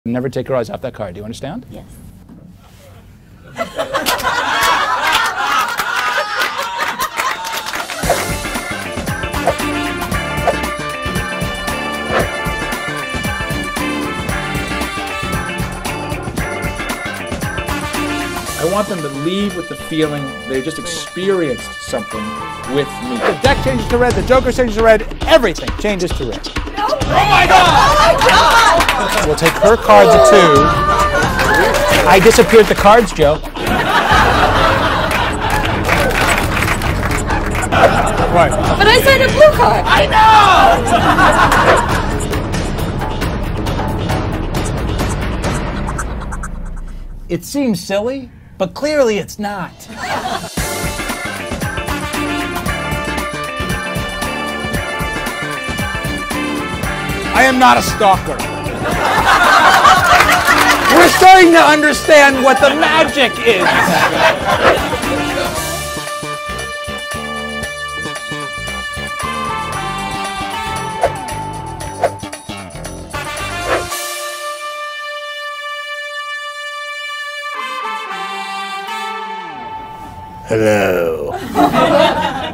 Never take your eyes off that card. Do you understand? Yes. I want them to leave with the feeling they just experienced something with me. The deck changes to red, the Joker changes to red, everything changes to red. No. Oh my God! Oh my God! We'll take her cards at 2. I disappeared the cards, Joe. Right. But I signed a blue card. I know! It seems silly, but clearly it's not. I am not a stalker. We're starting to understand what the magic is. Hello.